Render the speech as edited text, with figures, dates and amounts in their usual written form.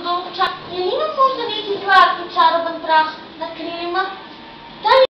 много чар... Или има може да видите това чаровен прах?